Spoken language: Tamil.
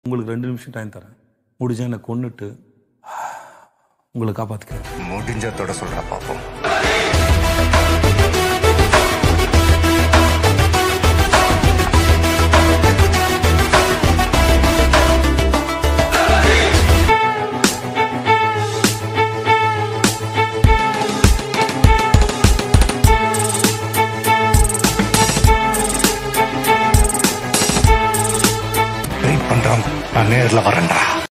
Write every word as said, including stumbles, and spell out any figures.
உங்களுக்கு ரெண்டு நிமிஷம் டைம் தரேன். முடிஞ்சா என்னை கொன்னுட்டு உங்களை காப்பாற்றிக்க. முடிஞ்சதோட சொல்ற பாப்போம். நான் நேர்ல வரேன்டா.